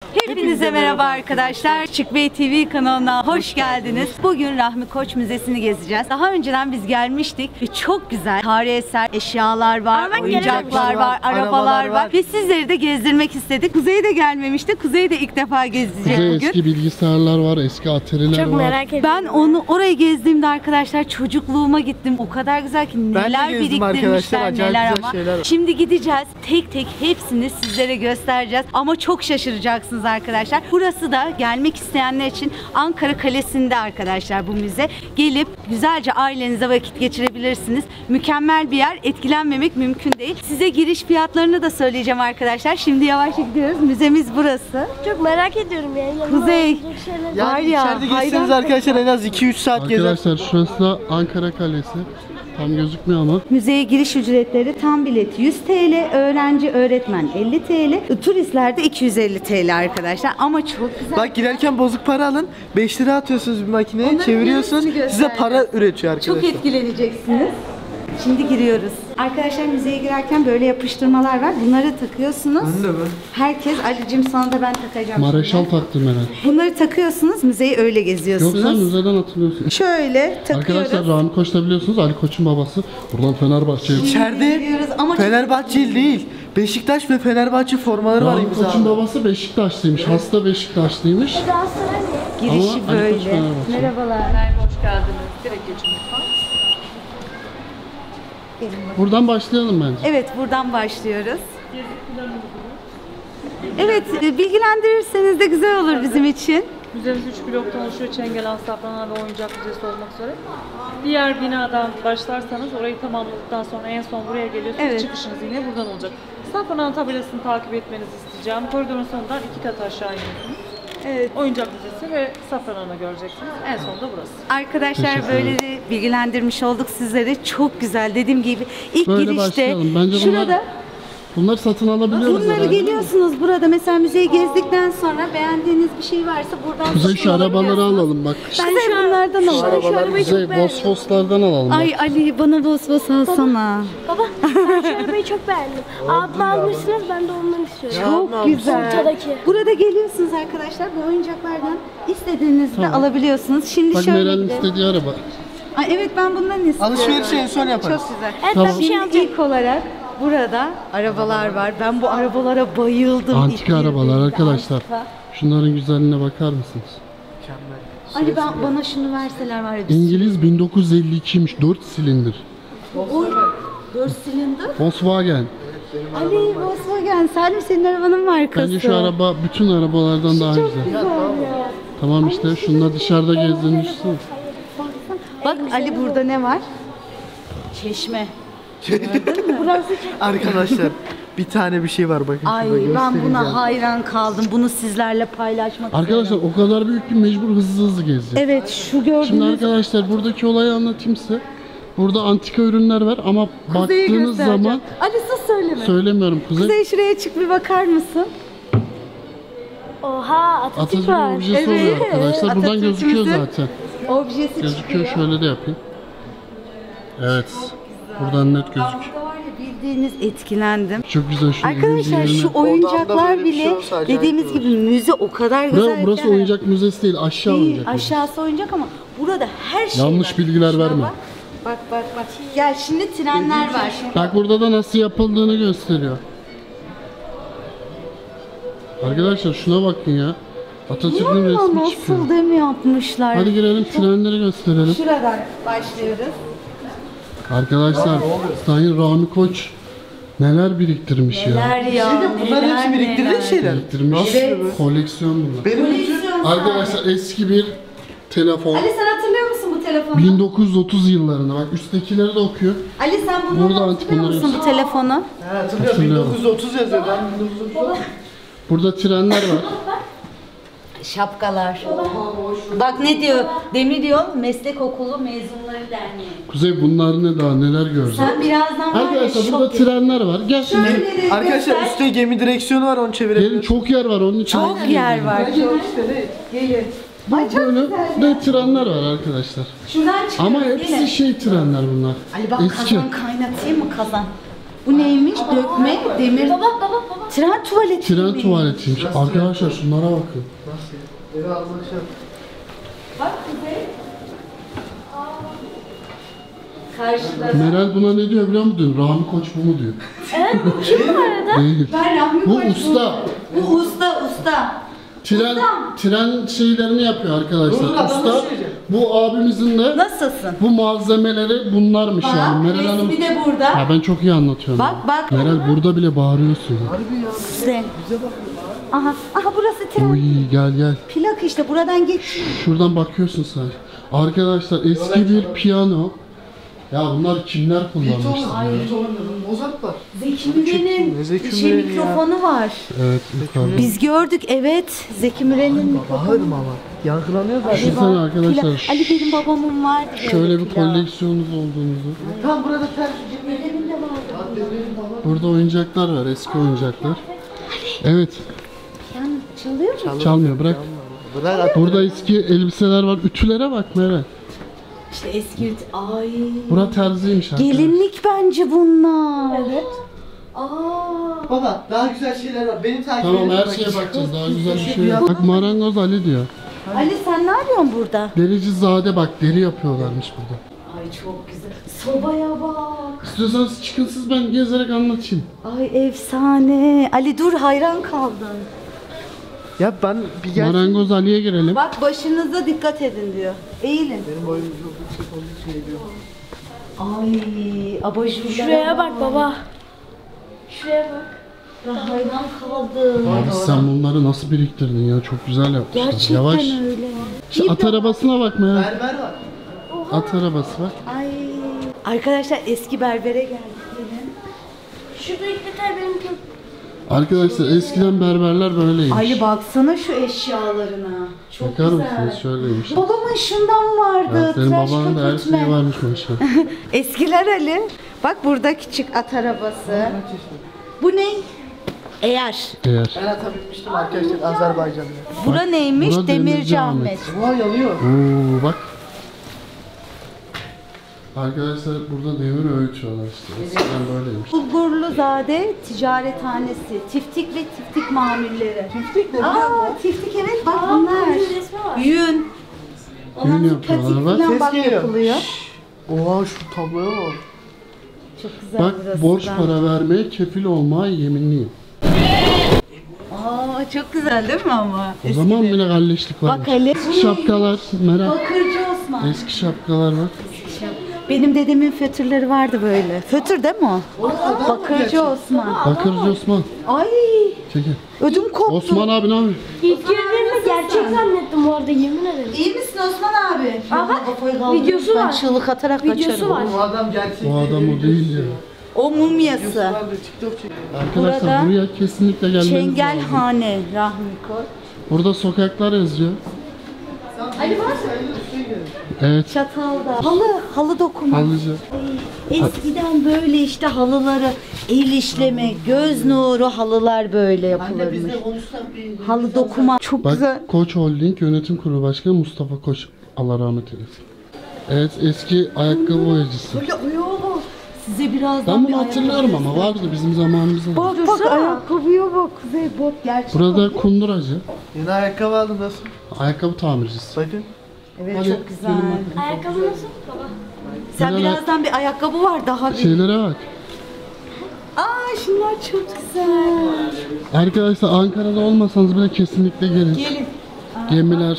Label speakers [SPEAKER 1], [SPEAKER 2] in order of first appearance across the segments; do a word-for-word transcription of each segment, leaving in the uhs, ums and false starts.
[SPEAKER 1] Hepinize merhaba arkadaşlar. Çık Bey T V kanalına hoş geldiniz. Bugün Rahmi Koç Müzesi'ni gezeceğiz. Daha önceden biz gelmiştik ve çok güzel tarihi eser, eşyalar var, oyuncaklar var, arabalar var ve sizleri de gezdirmek istedik. Kuzey de gelmemişti. Kuzey de ilk defa gezecek
[SPEAKER 2] Kuzey
[SPEAKER 1] bugün.
[SPEAKER 2] Eski bilgisayarlar var, eski atariler var.
[SPEAKER 3] Çok merak ediyorum.
[SPEAKER 1] Ben onu orayı gezdiğimde arkadaşlar çocukluğuma gittim. O kadar güzel ki neler biriktirmişler, neler ama. Şimdi gideceğiz. Tek tek hepsini sizlere göstereceğiz. Ama çok şaşıracaksınız arkadaşlar. Burası da gelmek isteyenler için Ankara Kalesi'nde arkadaşlar bu müze. Gelip güzelce ailenize vakit geçirebilirsiniz. Mükemmel bir yer. Etkilenmemek mümkün değil. Size giriş fiyatlarını da söyleyeceğim arkadaşlar. Şimdi yavaşça gidiyoruz. Müzemiz burası.
[SPEAKER 3] Çok merak ediyorum ya. Yanıma
[SPEAKER 1] Kuzey.
[SPEAKER 3] olacak şeyler.
[SPEAKER 1] Var
[SPEAKER 4] Yani
[SPEAKER 1] ya,
[SPEAKER 4] içeride geçseniz
[SPEAKER 1] hayran
[SPEAKER 4] arkadaşlar en az iki üç saat gezer.
[SPEAKER 2] Arkadaşlar şurası da Ankara Kalesi. Tam gözükmüyor ama.
[SPEAKER 1] Müzeye giriş ücretleri tam bilet yüz TL, öğrenci öğretmen elli TL, turistler de iki yüz elli TL arkadaşlar. Ama çok güzel.
[SPEAKER 4] Bak girerken bozuk para alın. beş lira atıyorsunuz bir makineye,
[SPEAKER 1] Onların
[SPEAKER 4] çeviriyorsunuz.
[SPEAKER 1] yarısını
[SPEAKER 4] Size
[SPEAKER 1] göstereceğim.
[SPEAKER 4] para üretiyor arkadaşlar.
[SPEAKER 1] Çok etkileneceksiniz. Şimdi giriyoruz. Arkadaşlar müzeye girerken böyle yapıştırmalar var. Bunları takıyorsunuz.
[SPEAKER 4] Ben de mi?
[SPEAKER 1] Herkes, Ali'cim sana da ben takacağım.
[SPEAKER 2] Mareşal
[SPEAKER 1] şimdi.
[SPEAKER 2] taktım herhalde.
[SPEAKER 1] Bunları takıyorsunuz. Müzeyi öyle geziyorsunuz.
[SPEAKER 2] Yoksa müzeden hatırlıyorsun.
[SPEAKER 1] Şöyle takıyoruz.
[SPEAKER 2] Arkadaşlar Rahmi Koç da biliyorsunuz Ali Koç'un babası. Buradan Fenerbahçe'ye.
[SPEAKER 4] İçeride
[SPEAKER 1] Giriyoruz ama çok-
[SPEAKER 4] Fenerbahçeli değil. Beşiktaş ve Fenerbahçe formaları var
[SPEAKER 2] Rahmi Koç'un
[SPEAKER 4] imzalı.
[SPEAKER 2] babası Beşiktaşlıymış. Hasta Beşiktaşlıymış.
[SPEAKER 3] Galatasaray mı?
[SPEAKER 1] girişi
[SPEAKER 2] Ama Ali Koç
[SPEAKER 1] böyle.
[SPEAKER 2] Fenerbahçe.
[SPEAKER 1] Merhabalar.
[SPEAKER 5] Hoş geldiniz. Direkt geçin lütfen.
[SPEAKER 2] Buradan başlayalım bence.
[SPEAKER 1] Evet, buradan başlıyoruz. Evet, e, bilgilendirirseniz de güzel olur bizim için.
[SPEAKER 5] Müzemiz üç bloktan oluşuyor. Çengelhan, Safranlar ve Oyuncak Müzesi olmak üzere. Diğer binadan başlarsanız orayı tamamladıktan sonra en son buraya geliyorsunuz.
[SPEAKER 1] Evet.
[SPEAKER 5] Çıkışınız yine buradan olacak. Safranlar tabelasını takip etmenizi isteyeceğim. Koridorun sonundan iki kat aşağı iniyorsunuz.
[SPEAKER 1] Evet.
[SPEAKER 5] Oyuncak Müzesi ve Safranlar'ı göreceksiniz. En sonunda burası.
[SPEAKER 1] Arkadaşlar
[SPEAKER 2] Teşekkür
[SPEAKER 1] böyle de bilgilendirmiş olduk sizleri. Çok güzel. Dediğim gibi ilk
[SPEAKER 2] Böyle
[SPEAKER 1] girişte
[SPEAKER 2] başlayalım. Bence bunlar-
[SPEAKER 1] şurada
[SPEAKER 2] Bunları satın alabiliyoruz
[SPEAKER 1] bunları
[SPEAKER 2] herhalde.
[SPEAKER 1] geliyorsunuz burada mesela müzeyi gezdikten sonra beğendiğiniz bir şey varsa buradan
[SPEAKER 2] Kuzey
[SPEAKER 1] satın
[SPEAKER 2] şu arabaları
[SPEAKER 1] alabiliyorsunuz.
[SPEAKER 2] alalım bak.
[SPEAKER 1] Ben de bunlardan alalım.
[SPEAKER 3] Şu arabayı
[SPEAKER 2] Kuzey
[SPEAKER 3] çok beğendim.
[SPEAKER 2] Vosvoslardan alalım.
[SPEAKER 1] Ay Ali bana bos bos alsana.
[SPEAKER 3] Baba ben şu arabayı çok beğendim. Abime almışsınız, ben de ondan istiyorum.
[SPEAKER 1] Çok güzel.
[SPEAKER 3] Ortadaki.
[SPEAKER 1] Burada geliyorsunuz arkadaşlar. Bu oyuncaklardan istediğinizde alabiliyorsunuz. Şimdi
[SPEAKER 2] Bak
[SPEAKER 1] şöyle
[SPEAKER 2] Meral'in
[SPEAKER 1] gidelim.
[SPEAKER 2] istediği araba.
[SPEAKER 1] Ay evet ben bundan istiyorum.
[SPEAKER 4] Alışverişi en son yaparız.
[SPEAKER 1] Çok güzel.
[SPEAKER 3] Evet,
[SPEAKER 2] Tamam.
[SPEAKER 3] ben bir şey
[SPEAKER 1] Şimdi
[SPEAKER 3] alacağım.
[SPEAKER 1] ilk olarak burada arabalar var. Ben bu arabalara bayıldım.
[SPEAKER 2] Antika
[SPEAKER 1] İlk
[SPEAKER 2] arabalar
[SPEAKER 1] girdiğimde
[SPEAKER 2] arkadaşlar.
[SPEAKER 1] antika.
[SPEAKER 2] Şunların güzelliğine bakar mısınız?
[SPEAKER 1] Ali ben, bana şunu verseler var ya. bir
[SPEAKER 2] İngiliz bin dokuz yüz elli ikiymiş. dört silindir.
[SPEAKER 1] Oy, dört silindir.
[SPEAKER 2] Volkswagen.
[SPEAKER 1] Ali Volkswagen. Salim senin arabanın markası.
[SPEAKER 2] Bence şu araba bütün arabalardan daha güzel. Tamam işte şununla dışarıda gezdiğini düşünsene.
[SPEAKER 1] Bak Ali burada ne var? Çeşme.
[SPEAKER 4] Arkadaşlar bir tane bir şey var bakın.
[SPEAKER 1] Ay
[SPEAKER 4] şurada
[SPEAKER 1] ben
[SPEAKER 4] göstereyim
[SPEAKER 1] buna
[SPEAKER 4] ya.
[SPEAKER 1] hayran kaldım. Bunu sizlerle paylaşmak
[SPEAKER 2] Arkadaşlar
[SPEAKER 1] istiyorum.
[SPEAKER 2] o kadar büyük ki mecbur hızlı hızlı gezeceğiz.
[SPEAKER 1] Evet şu gördüğünüz
[SPEAKER 2] Şimdi arkadaşlar buradaki olayı anlatayım size. Burada antika ürünler var ama
[SPEAKER 1] Kuzey'i
[SPEAKER 2] baktığınız
[SPEAKER 1] göstereceğim.
[SPEAKER 2] zaman
[SPEAKER 1] Ali sus söyleme.
[SPEAKER 2] söylemiyorum Kuzey.
[SPEAKER 1] Kuzey şuraya çık bir bakar mısın?
[SPEAKER 3] Oha, Atatürk
[SPEAKER 2] Atatürk
[SPEAKER 3] var.
[SPEAKER 2] objesi
[SPEAKER 1] Evet.
[SPEAKER 2] oluyor arkadaşlar. Buradan
[SPEAKER 1] Atatürk'ümüzün
[SPEAKER 2] gözüküyor zaten.
[SPEAKER 1] Objesi
[SPEAKER 2] Gözüküyor
[SPEAKER 1] çıkıyor.
[SPEAKER 2] şöyle de yapayım. Evet. Buradan net gözüküyor.
[SPEAKER 1] Burada var ya bildiğiniz etkilendim.
[SPEAKER 2] Çok güzel şu
[SPEAKER 1] Arkadaşlar
[SPEAKER 2] müziğin
[SPEAKER 1] şu
[SPEAKER 2] yerine.
[SPEAKER 1] oyuncaklar
[SPEAKER 4] böyle bir şey
[SPEAKER 1] bile
[SPEAKER 4] olsa acayip
[SPEAKER 1] dediğimiz
[SPEAKER 4] olur.
[SPEAKER 1] gibi müze o kadar
[SPEAKER 2] Burası,
[SPEAKER 1] güzel.
[SPEAKER 2] burası
[SPEAKER 1] ki-
[SPEAKER 2] oyuncak müzesi değil, aşağı
[SPEAKER 1] Değil,
[SPEAKER 2] oyuncak müzesi.
[SPEAKER 1] aşağısı oyuncak ama burada her şey
[SPEAKER 2] Yanlış
[SPEAKER 1] var.
[SPEAKER 2] bilgiler
[SPEAKER 1] Şuna
[SPEAKER 2] verme.
[SPEAKER 1] Bak. bak bak bak. Gel şimdi trenler var.
[SPEAKER 2] Bak burada da nasıl yapıldığını gösteriyor. Arkadaşlar şuna bakın ya. Atatürk'ün
[SPEAKER 1] Ya
[SPEAKER 2] resmi çıkıyor.
[SPEAKER 1] nasıl demi yapmışlar.
[SPEAKER 2] Hadi girelim trenleri gösterelim.
[SPEAKER 1] Şuradan başlıyoruz.
[SPEAKER 2] Arkadaşlar Sayın Rahmi Koç neler biriktirmiş ya.
[SPEAKER 1] Neler ya.
[SPEAKER 4] Bunlar
[SPEAKER 1] neler,
[SPEAKER 4] hepsi biriktirdiğin
[SPEAKER 1] neler.
[SPEAKER 4] şeyler.
[SPEAKER 2] Biriktirmiş.
[SPEAKER 1] Evet.
[SPEAKER 2] Koleksiyon bunlar.
[SPEAKER 4] Benim bütün
[SPEAKER 1] Koleksiyon
[SPEAKER 2] Arkadaşlar eski bir telefon.
[SPEAKER 1] Ali sen hatırlıyor musun bu telefonu?
[SPEAKER 2] bin dokuz yüz otuz yıllarında. Bak üsttekileri de okuyor.
[SPEAKER 1] Ali sen bunu
[SPEAKER 2] Burada
[SPEAKER 1] hatırlıyor
[SPEAKER 2] antik bunları
[SPEAKER 1] musun bu telefonu?
[SPEAKER 4] Ha, hatırlıyorum
[SPEAKER 2] Hatırlıyorum.
[SPEAKER 4] bin dokuz yüz otuz yazıyor. Ben bin dokuz yüz otuz.
[SPEAKER 2] Burada trenler var.
[SPEAKER 1] Şapkalar. Bak ne diyor? Demir diyor Meslek Okulu Mezunları Derneği.
[SPEAKER 2] Kuzey bunlar ne daha neler göreceğiz.
[SPEAKER 1] Sen birazdan var ya
[SPEAKER 2] Arkadaşlar
[SPEAKER 1] şok
[SPEAKER 2] burada
[SPEAKER 1] geçireceksin.
[SPEAKER 2] trenler var. Gel şimdi.
[SPEAKER 1] Şöyle de
[SPEAKER 4] Arkadaşlar
[SPEAKER 1] göster.
[SPEAKER 4] üstte gemi direksiyonu var, onu
[SPEAKER 2] Gelin
[SPEAKER 4] çevirebiliriz.
[SPEAKER 2] çok yer var onun için.
[SPEAKER 1] Çok yer var. Çok Gelin. Ay çok
[SPEAKER 2] Böyle
[SPEAKER 1] güzel.
[SPEAKER 2] de trenler var arkadaşlar.
[SPEAKER 1] Şuradan çıkıyoruz.
[SPEAKER 2] Ama hepsi
[SPEAKER 1] gelin.
[SPEAKER 2] şey trenler bunlar.
[SPEAKER 1] Ali bak
[SPEAKER 2] Eski.
[SPEAKER 1] kazan kaynatayım mı kazan? Bu neymiş? Dökme, demir.
[SPEAKER 3] Baba baba baba.
[SPEAKER 1] Tren tuvaleti.
[SPEAKER 2] Tren
[SPEAKER 1] mi?
[SPEAKER 2] tuvaletiymiş. Arkadaşlar şunlara bakın.
[SPEAKER 4] Eve almak şey.
[SPEAKER 1] Bak Kuzey. Karşıda.
[SPEAKER 2] Meral buna ne diyor biliyor musun? Rahmi Koç bu mu diyor.
[SPEAKER 3] Evet bu kim bu arada?
[SPEAKER 2] Değil.
[SPEAKER 1] Ben Rahmi
[SPEAKER 2] Bu
[SPEAKER 1] Koç
[SPEAKER 2] usta.
[SPEAKER 1] Bu usta, usta.
[SPEAKER 2] Tren, tren şeylerini yapıyor arkadaşlar. Usta. Bu abimizin de
[SPEAKER 1] Nasılsın?
[SPEAKER 2] bu malzemeleri bunlarmış
[SPEAKER 1] Bak,
[SPEAKER 2] yani. Meral Hanım.
[SPEAKER 1] resmi de burada.
[SPEAKER 2] Ya ben çok iyi anlatıyorum.
[SPEAKER 1] Bak, bak.
[SPEAKER 2] Meral burada bile bağırıyorsun.
[SPEAKER 1] Sen. Aha, aha burası tren.
[SPEAKER 2] Uy gel gel.
[SPEAKER 1] Plak işte buradan geç.
[SPEAKER 2] Şuradan bakıyorsun sen. Arkadaşlar eski bir piyano. Ya bunlar kimler kullanmış?
[SPEAKER 4] Mozart var.
[SPEAKER 1] Zeki Müren'in
[SPEAKER 4] Ne Zeki
[SPEAKER 1] şey
[SPEAKER 4] Müren'i ya?
[SPEAKER 1] mikrofonu var.
[SPEAKER 2] Evet yukarıda.
[SPEAKER 1] Biz gördük evet. Zeki Müren'in mikrofonu.
[SPEAKER 4] Bağırma ama. Yankılanıyor zaten.
[SPEAKER 2] Düşünsene arkadaşlar.
[SPEAKER 1] Plak. Ali benim babamın var.
[SPEAKER 2] Şöyle bir koleksiyonunuz olduğunuzu.
[SPEAKER 4] Tam burada ters.
[SPEAKER 2] Burada oyuncaklar var, eski oyuncaklar. Evet,
[SPEAKER 1] Yani çalıyor mu?
[SPEAKER 2] çalmıyor bırak.
[SPEAKER 4] Bırak.
[SPEAKER 2] Burada eski elbiseler var. Ütülere bak Meral.
[SPEAKER 1] İşte eski ay.
[SPEAKER 2] Bura terziymiş arkadaşlar.
[SPEAKER 1] Gelinlik bence bunlar. Evet. Aa.
[SPEAKER 4] Baba daha güzel şeyler var. Beni takip
[SPEAKER 2] Tamam
[SPEAKER 4] edin.
[SPEAKER 2] her
[SPEAKER 4] Bak,
[SPEAKER 2] şeye bakacağız. Daha
[SPEAKER 4] hiçbir
[SPEAKER 2] güzel bir
[SPEAKER 4] şey
[SPEAKER 2] şey yok. Bak marangoz Ali diyor.
[SPEAKER 1] Ali sen ne yapıyorsun burada?
[SPEAKER 2] Dericizade bak deri yapıyorlarmış burada.
[SPEAKER 1] Ay çok güzel. Sobaya bak.
[SPEAKER 2] İstiyorsanız çıkın siz ben gezerek anlatayım.
[SPEAKER 1] Ay efsane. Ali dur hayran kaldım.
[SPEAKER 4] Ya ben bir gel.
[SPEAKER 2] Marangoz Ali'ye girelim.
[SPEAKER 1] Bak başınıza dikkat edin diyor. Eğilin.
[SPEAKER 4] Benim boyum çok yüksek olduğu için diyor.
[SPEAKER 1] Ay abajurlara
[SPEAKER 3] Şuraya bak baba. Şuraya bak.
[SPEAKER 1] Ben hayran kaldım.
[SPEAKER 2] Abi sen bunları nasıl biriktirdin ya? Çok güzel yapmışlar.
[SPEAKER 1] Gerçekten
[SPEAKER 2] Yavaş.
[SPEAKER 1] öyle.
[SPEAKER 2] Şu at arabasına bak Meral.
[SPEAKER 4] Berber var.
[SPEAKER 2] At arabası bak.
[SPEAKER 1] Ay. Arkadaşlar eski berbere geldik gelin.
[SPEAKER 3] Şuradaki detay benim çok.
[SPEAKER 2] Arkadaşlar eskiden berberler böyleymiş.
[SPEAKER 1] Ali baksana şu eşyalarına. Çok
[SPEAKER 2] Bakar
[SPEAKER 1] güzel.
[SPEAKER 2] mısınız? Şöyleymiş.
[SPEAKER 1] Babamın şundan vardı.
[SPEAKER 2] Ya senin
[SPEAKER 1] tıraş
[SPEAKER 2] babanın da her
[SPEAKER 1] köpürtme.
[SPEAKER 2] şeyi varmış maşallah.
[SPEAKER 1] Eskiler Ali. Bak burada küçük at arabası. Bu ne? Eğer.
[SPEAKER 2] Eğer.
[SPEAKER 4] Ben ata binmiştim arkadaşlar Azerbaycan'da.
[SPEAKER 1] Bura neymiş?
[SPEAKER 2] bura
[SPEAKER 1] Demirci,
[SPEAKER 2] Demirci
[SPEAKER 1] Ahmet.
[SPEAKER 4] Vay yanıyor.
[SPEAKER 2] Oo bak. Arkadaşlar burada demir öğütüyorlar işte. Eskiden böyleymiş.
[SPEAKER 1] Bulgurluzade ticarethanesi. Tiftik ve tiftik mamulleri.
[SPEAKER 4] Tiftik ne?
[SPEAKER 1] Aa, tiftik evet bak bunlar.
[SPEAKER 3] bunun resmi var.
[SPEAKER 1] Yün. Ondan
[SPEAKER 2] Yün
[SPEAKER 1] sonra
[SPEAKER 2] yapıyorlar,
[SPEAKER 1] patik
[SPEAKER 2] bak.
[SPEAKER 1] falan
[SPEAKER 4] Ses
[SPEAKER 1] bak
[SPEAKER 4] geliyor.
[SPEAKER 1] yapılıyor.
[SPEAKER 4] Oha şu tabloya bak.
[SPEAKER 1] Çok güzel
[SPEAKER 2] Bak
[SPEAKER 1] burası
[SPEAKER 2] borç
[SPEAKER 1] da.
[SPEAKER 2] para vermeye kefil olmaya yeminliyim.
[SPEAKER 1] Aa, çok güzel değil mi ama?
[SPEAKER 2] O zaman bile galleşlik var.
[SPEAKER 1] Bak Ali.
[SPEAKER 2] Eski şapkalar Meral.
[SPEAKER 1] Bakırcı Osman.
[SPEAKER 2] Eski şapkalar var.
[SPEAKER 1] Benim dedemin fötürleri vardı böyle. Fötür değil mi o? Bakırcı Osman.
[SPEAKER 2] Bakırcı Osman.
[SPEAKER 1] Ay
[SPEAKER 2] Çekil.
[SPEAKER 1] ödüm koptu.
[SPEAKER 2] Osman abi ne yapıyor?
[SPEAKER 3] İlk gördüğümde gerçek zannettim bu arada yemin ederim.
[SPEAKER 1] İyi misin Osman abi?
[SPEAKER 3] Aha,
[SPEAKER 1] Kafayı kaldırıp
[SPEAKER 3] videosu
[SPEAKER 1] ben
[SPEAKER 3] var.
[SPEAKER 1] çığlık atarak
[SPEAKER 3] Videosu
[SPEAKER 1] kaçarım.
[SPEAKER 3] var.
[SPEAKER 4] Bu adam gerçek.
[SPEAKER 2] O adam o değil ya.
[SPEAKER 1] O mumyası.
[SPEAKER 4] Ben de TikTok çekiyorum.
[SPEAKER 2] Arkadaşlar
[SPEAKER 1] Burada
[SPEAKER 2] buraya kesinlikle gelmeniz lazım.
[SPEAKER 1] Çengelhane Rahmi Koç.
[SPEAKER 2] Burada sokaklar yazıyor.
[SPEAKER 1] Ali var.
[SPEAKER 2] Evet.
[SPEAKER 1] Çatalda. Halı, halı dokuma.
[SPEAKER 2] Halıcı.
[SPEAKER 1] Eskiden böyle işte halıları el işleme, göz nuru halılar böyle
[SPEAKER 4] Anne biz
[SPEAKER 1] yapılırmış.
[SPEAKER 4] de konuşsak bir.
[SPEAKER 1] Halı dokuma çok güzel.
[SPEAKER 2] Bak Koç Holding Yönetim Kurulu Başkanı Mustafa Koç. Allah rahmet eylesin. Evet eski ayakkabı boyacısı.
[SPEAKER 1] Böyle uyuyor. Size birazdan
[SPEAKER 2] Ben
[SPEAKER 1] bir
[SPEAKER 2] bunu hatırlıyorum ama vardı bizim zamanımızda.
[SPEAKER 1] Bak bak ayakkabıya bak Kuzey bot gerçek.
[SPEAKER 2] Burada kunduracı.
[SPEAKER 4] Yeni ayakkabı aldım nasıl?
[SPEAKER 2] Ayakkabı tamircisi.
[SPEAKER 4] Bakın.
[SPEAKER 1] Evet
[SPEAKER 2] Hadi,
[SPEAKER 1] çok güzel.
[SPEAKER 2] gelin
[SPEAKER 3] Ayakkabı nasıl baba?
[SPEAKER 1] Sen
[SPEAKER 2] Böyle-
[SPEAKER 1] birazdan bir ayakkabı var daha bir.
[SPEAKER 2] Şeylere bak.
[SPEAKER 1] Aa şunlar çok güzel.
[SPEAKER 2] Arkadaşlar Ankara'da olmasanız bile kesinlikle gelin.
[SPEAKER 1] Gelin.
[SPEAKER 2] Gemiler.